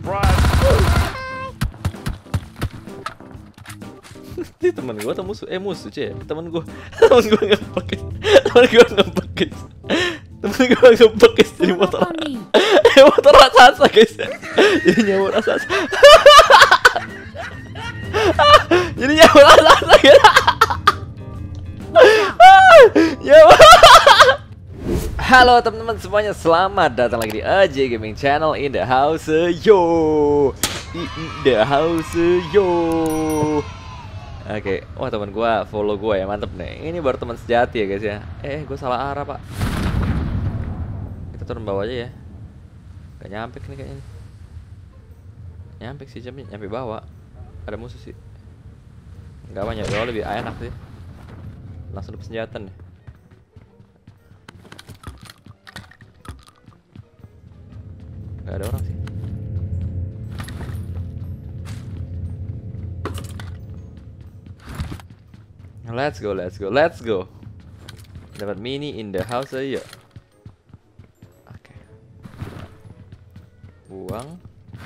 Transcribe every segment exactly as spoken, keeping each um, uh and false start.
Ini temen gue atau musuh? Eh musuh cuy. Temen gue, temen gue ngebug, temen gue ngebug, temen gue ngebug guys. Jadi motor, eh motor raksasa guys. Jadi nyawa raksasa. Jadi nyawa raksasa guys. Nyawa. Halo teman-teman semuanya, selamat datang lagi di A J Gaming Channel in the house yo. In the house yo. Oke, okay. Wah teman gua follow gua ya, mantep nih. Ini baru teman sejati ya guys ya. Eh, gua salah arah pak. Kita turun bawah aja ya. Gak nyampe nih kayaknya. Nyampe sih, jamnya nyampe bawah. Ada musuh sih. Enggak banyak, bawah lebih enak sih. Langsung dapat senjata nih. Gak ada orang sih. Let's go, let's go, let's go. Dapat mini in the house aja. Oke. Okay. Buang.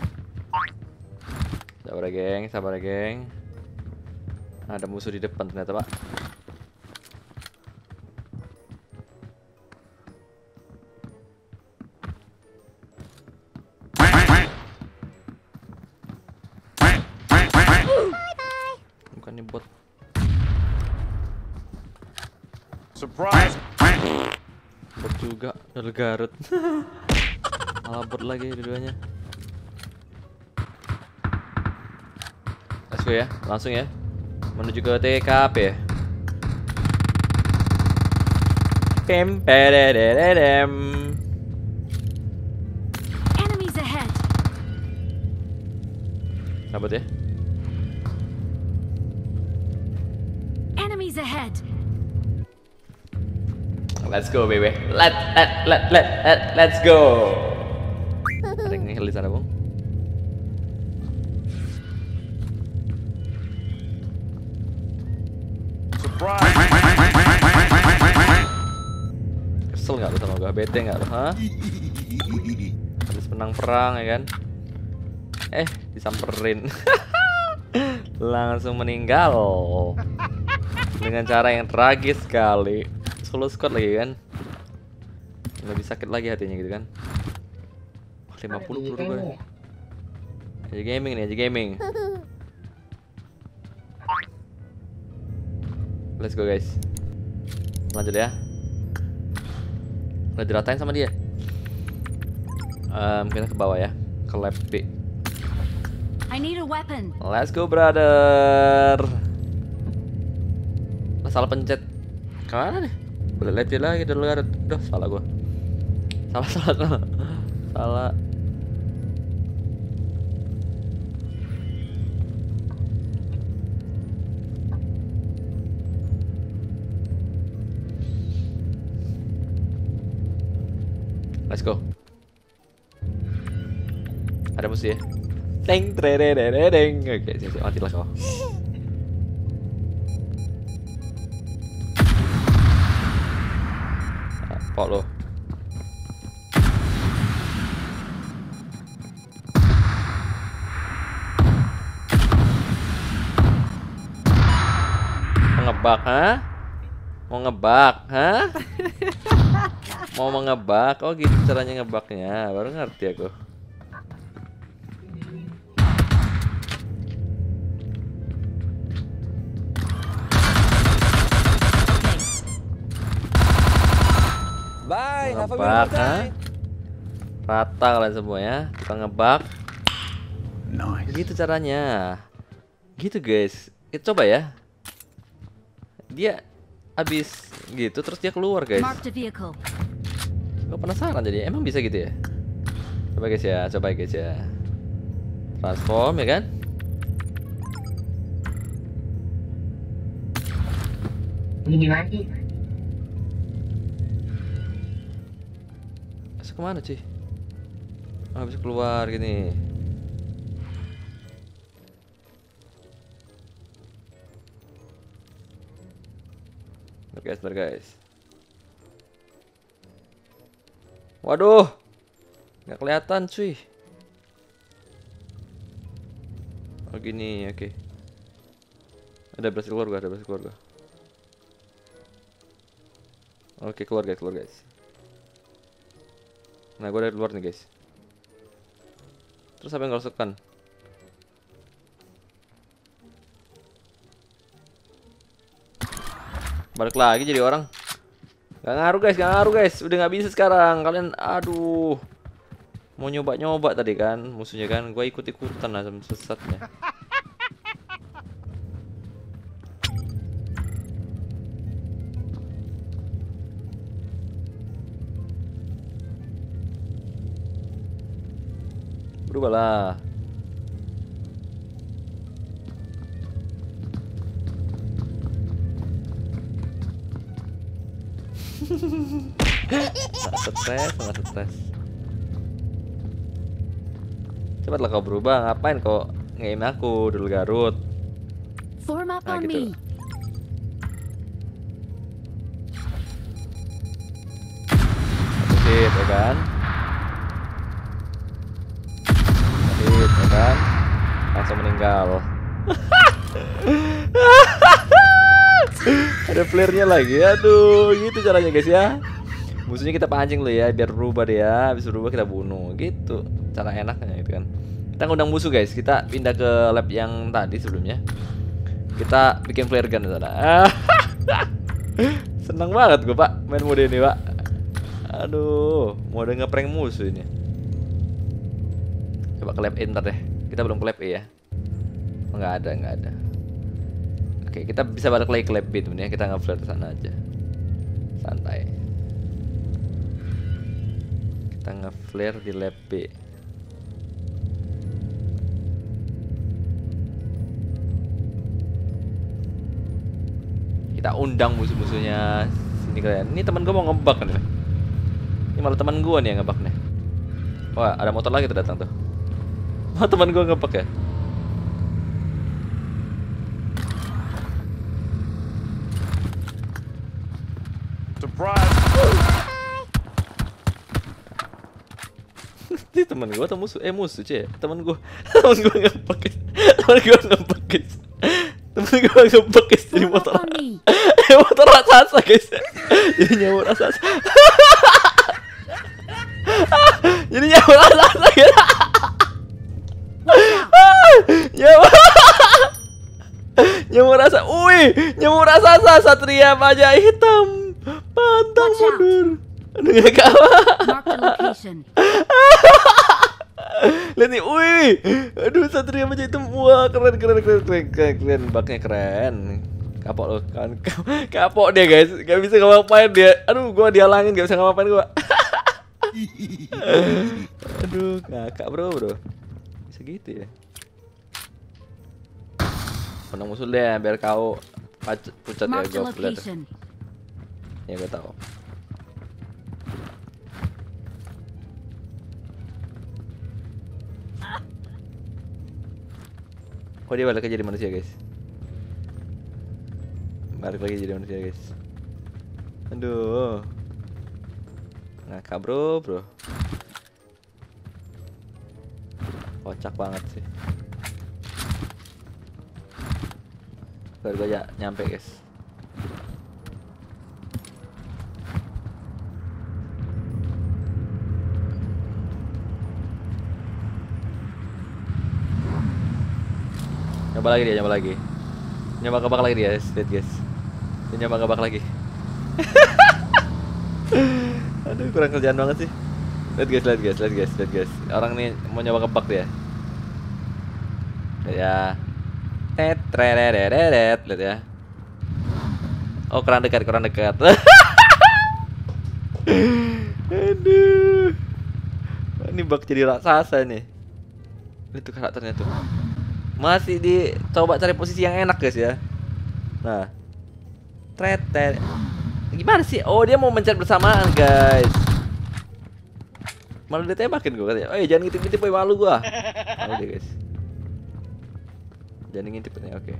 Sabar ya, geng, sabar ya, geng. Ada musuh di depan ternyata, Pak. Bukannya bot. Surprise. Bot juga, dari Garut. Malah bot lagi dua-duanya. Let's go ya, langsung ya. Menuju ke T K P ya. Kempedededem. Enemies ahead. Sabat ya. Enemies ahead. Let's go baby. Let let let let, let let's go. Ada yang nge-heal di sana, Bung. Surprise. Kesel nggak lu sama gua? Bete nggak lu? Hah? Habis menang perang ya kan? Eh, disamperin. Langsung meninggal. Dengan cara yang tragis sekali. Solo squad lagi kan. Lebih sakit lagi hatinya gitu kan. Oh, lima puluh peluru gue. Aja gaming nih, aja gaming. Let's go guys. Lanjut ya. Udah diratain sama dia. Um, kita ke bawah ya. Ke lab B. I need a weapon. Let's go brother. Nah, salah pencet. Kemana nih? Boleh lihat dia lagi dulu Garut. Duh, salah gua. Salah, salah, salah. Salah. Let's go. Ada musuh ya? Deng, deng. Oke, siap, siap. Matilah kau. Pok lo. Mau ngebak, ha? Mau ngebak, ha? Mau mengebak? Oh gitu caranya ngebaknya. Baru ngerti aku. Bye, have a Ngebak, beautiful ha? day. Rata kalian semua ya. Kita ngebak. Nice. Gitu caranya. Gitu guys. Kita coba ya. Dia abis gitu terus dia keluar guys. Marked a vehicle. Gue penasaran jadi. Emang bisa gitu ya? Coba guys ya. Coba guys ya. Transform ya kan? Ini lagi. Masuk kemana sih? Oh, bisa keluar gini. Bentar guys, bentar guys. Waduh, nggak kelihatan cuy. Oh gini, oke. Okay. Ada berhasil keluar gua, ada berhasil keluar gua. Oke, keluar guys, keluar guys. Nah, gua udah keluar nih guys. Terus apa yang gua lakukan? Balik lagi jadi orang. Gak ngaruh guys, gak ngaruh guys. Udah nggak bisa sekarang. Kalian, aduh. Mau nyoba-nyoba tadi kan musuhnya kan. Gua ikut-ikutan lah sama sesatnya. Berubahlah. Sangat stres, sangat stres. Cepatlah kau berubah, ngapain kau nge-aim aku dulu Garut? Form up Nah, on gitu. me. Hit, ya kan? Hit, ya kan? Langsung meninggal. Ada flare-nya lagi. Aduh, gitu caranya guys ya. Musuhnya kita pancing dulu ya biar berubah dia. Habis berubah kita bunuh. Gitu. Cara enaknya gitu kan. Kita ngundang musuh guys. Kita pindah ke lab yang tadi sebelumnya. Kita bikin flare gun di sana. Senang banget gue Pak main mode ini Pak. Aduh, mode ngeprank musuh ini. Coba ke lab E ntar deh. Kita belum ke lab E ya. Oh, nggak ada, nggak ada. Oke, kita bisa balik lagi ke lab B temen ya. Kita nge-flare ke sana aja. Santai. Kita nge-flare di lab B. Kita undang musuh-musuhnya sini kalian. Ini teman gue mau ngebug nih. Ini malah teman gue nih yang ngebug nih. Wah, ada motor lagi tuh datang tuh. Oh, teman gue ngebug ya. Surprise! Ini teman gue atau musuh? Eh musuh cie. Teman gue, teman gue ngebug guys. Teman gue ngebug guys. Temen gue ngebug guys jadi Form up motor. on me. Eh motor raksasa guys. Jadi nyawa raksasa. Jadi nyawa raksasa guys. Nyawa. Nyawa rasa. Wih, nyawa raksasa Satria Bajai Hitam. Pantang Watch out. mundur. Aduh gak kalah. Mark the location. Lihat nih, wih, aduh Satria Bajai Hitam, wah keren keren keren keren keren, keren. Baknya keren. Kapok loh kan, kapok dia guys, gak bisa ngapain dia. Aduh, gua dihalangin gak bisa ngapain gua. Aduh, ngakak bro bro, bisa gitu ya. Menang musuh deh, biar kau pucat pucat ya Mark the gua lihat. location. Ya gua tahu. Kok dia balik lagi jadi manusia guys? Balik lagi jadi manusia guys. Aduh, ngakak bro bro, kocak banget sih. Baru gue aja nyampe guys. Nyoba lagi dia, nyoba lagi. Nyoba kebak lagi dia, lihat guys. Dia nyoba kebak lagi. Aduh, kurang kerjaan banget sih. Lihat guys, lihat guys, lihat guys, lihat guys. Orang nih mau nyoba kebak dia. Lihat ya. Tetrereret, lihat ya. Oh, kurang dekat, kurang dekat. Aduh. Ini bak jadi raksasa nih. Itu karakternya tuh. Masih dicoba cari posisi yang enak guys ya. Nah, tretet. Gimana sih? Oh, dia mau mencet bersamaan guys. Malu ditembakin gue katanya. Oh iya, jangan ngintip-ngintip, boy, malu gua. Malu deh guys. Jangan ngintip nih, oke.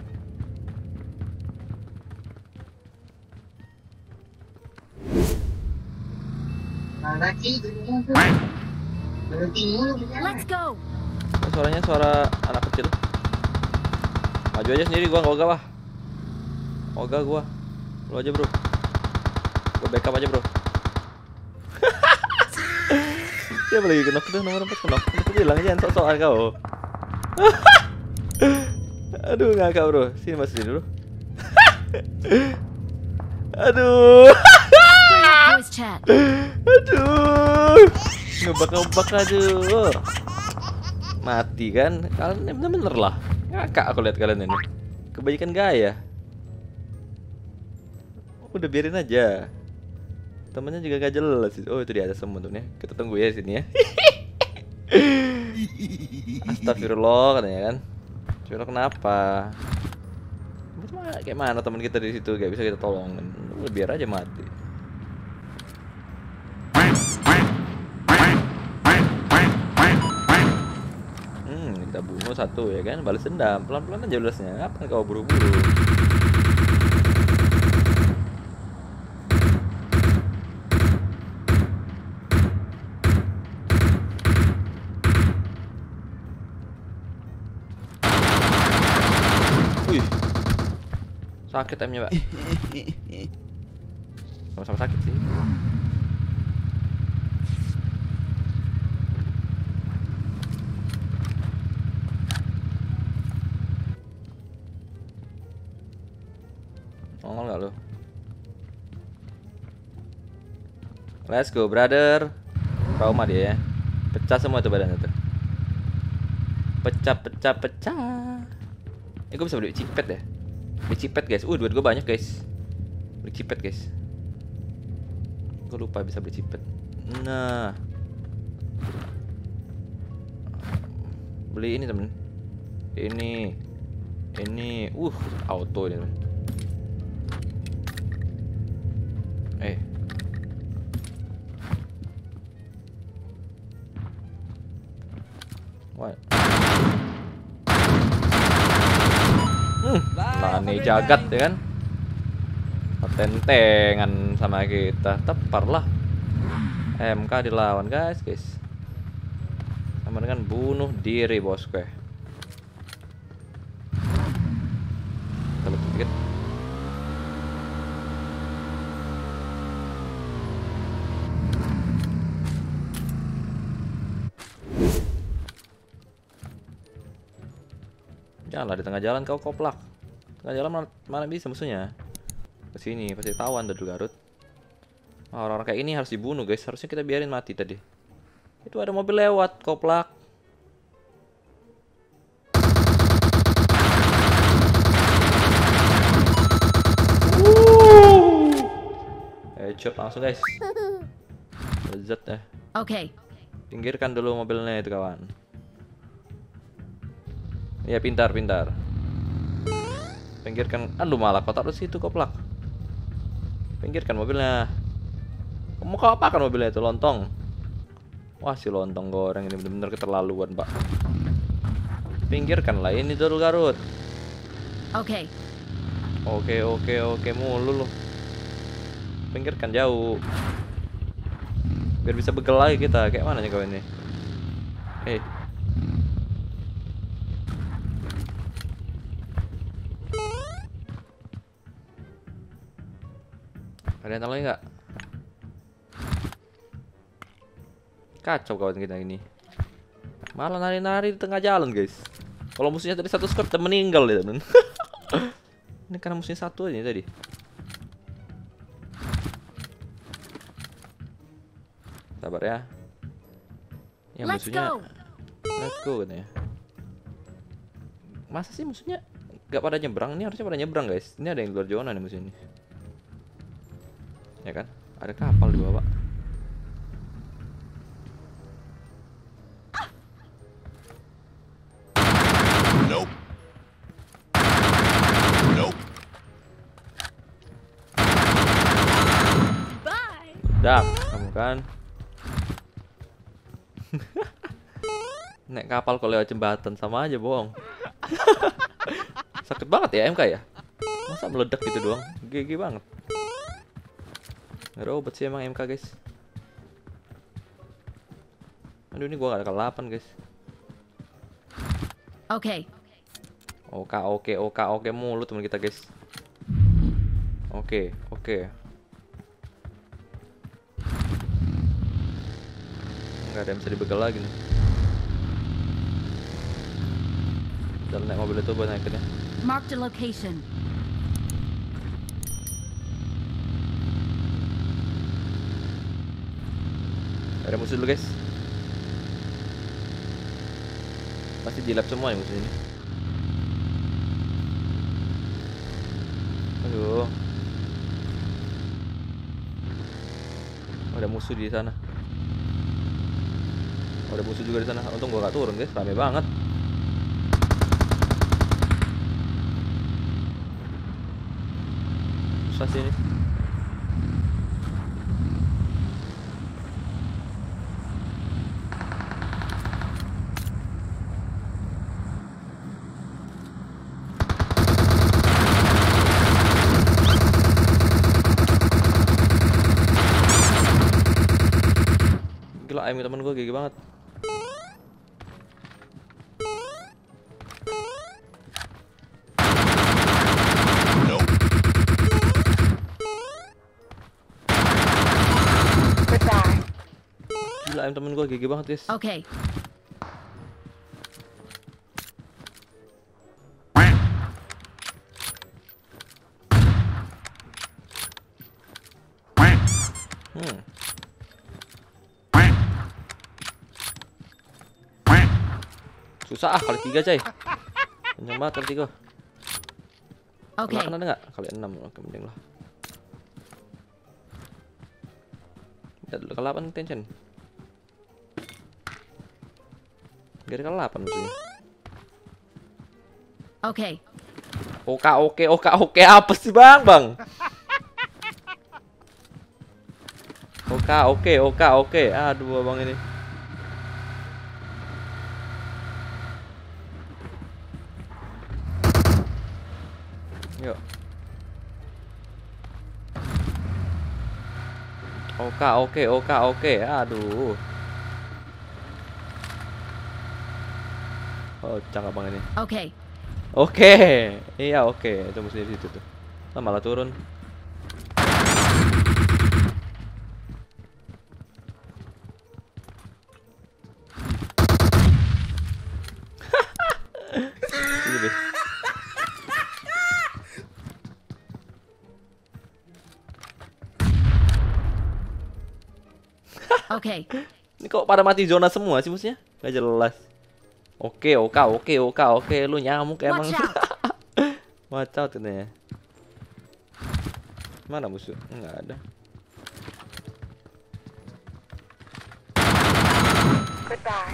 Let's go. Oh, suaranya suara anak kecil. Maju aja sendiri, gua nggak ogah wah. Ogah gua. Lu aja bro. Gua backup aja bro. Dia lagi kenok tuh nomor empat kenok. Aku bilang jangan sok-sokan kau. Aduh ngakak bro. Sini masuk sini dulu. Aduh. Voice chat. Aduh. Ngebak-ngebak aduh. Mati kan? Kalian bener-bener lah. Ngakak aku lihat kalian ini. Kebanyakan gaya. Udah biarin aja. Temennya juga gak jelas. Oh itu di atas semua tuh nih. Kita tunggu ya sini ya. Astagfirullah katanya kan. Astagfirullah kenapa? Kayak mana teman kita di situ gak bisa kita tolong. Udah biar aja mati. Hmm kita bunuh satu ya kan. Balas dendam. Pelan-pelan aja balasnya. Ngapain kau buru-buru? Sakit M-nya, Pak. Sama-sama sakit sih. Nongol nggak lu? Let's go, brother. Trauma dia ya. Pecah semua tuh badannya tuh. Pecah, pecah, pecah. Eh, gue bisa beli cipet ya? Beli cipet guys, uh duit gue banyak guys. Beli cipet guys. Gue lupa bisa beli cipet. Nah, beli ini temen. Ini, ini, uh auto ini temen. Eh, what? Hmm, Lani jagat ya kan. Tentengan sama kita. Tepar lah. M K dilawan guys guys. Sama dengan bunuh diri bosku. Kita lebih dikit. Janganlah di tengah jalan kau koplak. Tengah jalan mana, mana bisa musuhnya. Kesini pasti tawan dari Garut. Nah, orang-orang kayak ini harus dibunuh guys. Harusnya kita biarin mati tadi. Itu ada mobil lewat koplak. Uh. Headshot langsung guys. Lezat ya. Oke. Okay. Pinggirkan dulu mobilnya itu kawan. Ya pintar pintar. Pinggirkan. Aduh malah kau taruh situ koplak. Pinggirkan mobilnya. Kamu kau apakan mobilnya itu lontong? Wah si lontong goreng ini benar-benar keterlaluan pak. Pinggirkan lah ini dulu Garut. Oke. Oke oke oke mulu loh. Pinggirkan jauh. Biar bisa begel lagi kita. Kayak mana nih kau ini? Eh. Ada yang tahu lagi nggak? Kacau kawan kita ini. Malah nari-nari di tengah jalan guys. Kalau musuhnya tadi satu squad udah meninggal dia temen. Ini karena musuhnya satu aja tadi. Sabar ya. Ya Let's musuhnya. go. Let's go katanya. Masa sih musuhnya nggak pada nyebrang? Ini harusnya pada nyebrang guys. Ini ada yang luar zona nih musuh ini. Ya kan? Ada kapal di bawah. Nope. Nope. Bye. Dap, kamu kan. Naik kapal kalau lewat jembatan sama aja bohong. Sakit banget ya M K ya? Masa meledak gitu doang? G G banget. Gak ada obat sih emang M K guys. Aduh ini gua gak ada kelapan guys. Oke. Okay. Oke, oke, oke, oke mulu teman kita, guys. Oke, oke. Nggak ada yang bisa dibegal lagi nih. Jalan naik mobil itu buat naikinnya. Mark the location. Ada musuh dulu, guys. Pasti jilap semua nih musuh ini. Aduh. Ada musuh di sana. Ada musuh juga di sana. Untung gua gak turun, guys. Rame banget. Susah sih ini. Gila, aim temen gue gigi banget. Gila, aim temen gue gigi banget, guys. Okay. Hmm. Susah ah, kali tiga, coy. Kenceng banget kali tiga. Okay. Kan ada nggak? Kali enam, oke mending lah. Lihat dulu kali delapan tension. Gak ada kali delapan musuhnya. Okay. Oke, oke, oke, oke, apa sih bang, bang? Oke, oke, oke, oke. Aduh, bang ini. Yuk. Oke, oke, oke, oke. Aduh. Oh, cakep bang ini. Okay. Oke. Iya, oke. Itu mesti di situ tuh. Oh, malah turun. Ini deh. Okay. Ini kok pada mati zona semua sih musuhnya? Gak jelas. Oke, oke, oke, oke, oke. Lu nyamuk emang. Watch out. Watch out ini ya. Mana musuh? Enggak ada. Goodbye.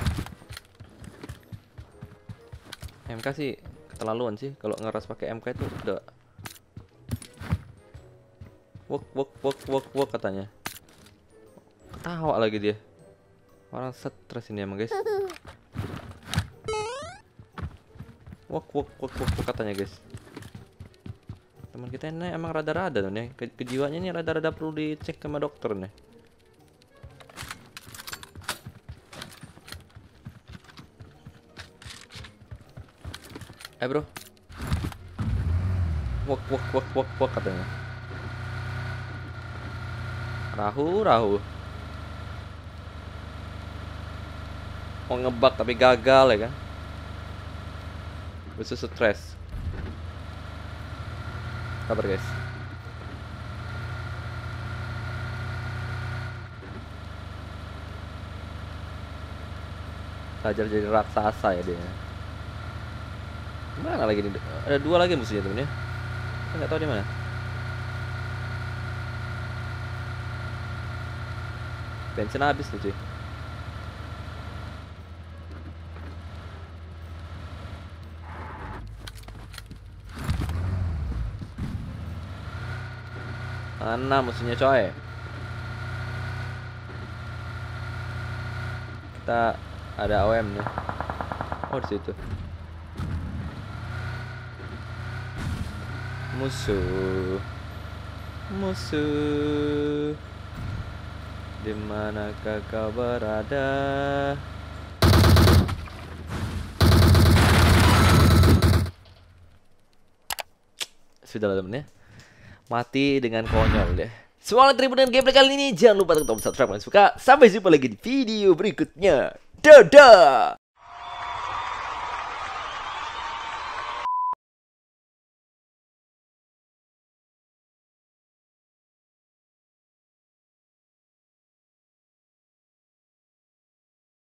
M K sih keterlaluan sih kalau ngeras pakai M K itu udah. Wok, wok, wok, wok, wok katanya. Ketawa lagi dia. Orang stres ini emang, guys. Wok, wok, wok, wok, wok katanya, guys. Teman kita ini emang rada-rada tuh nih. Ke kejiwaannya ini rada-rada perlu dicek sama dokter nih. Eh bro. Wok, wok, wok, wok, wok katanya. Rahu, rahu. Mau ngebak tapi gagal ya kan. Bisa stres. Kabar guys. Belajar jadi raksasa ya dia. Mana lagi nih? Ada dua lagi musuhnya temen ya. Saya nggak tahu di mana. Bensin habis tuh cuy. Mana musuhnya coy? Kita ada O M nih. Oh di situ. Musuh, musuh, di manakah kau berada? sudah lah temen ya. Mati dengan konyol deh. Semoga terhibur dengan gameplay kali ini. Jangan lupa untuk subscribe kalau suka. Sampai jumpa lagi di video berikutnya. Dadah.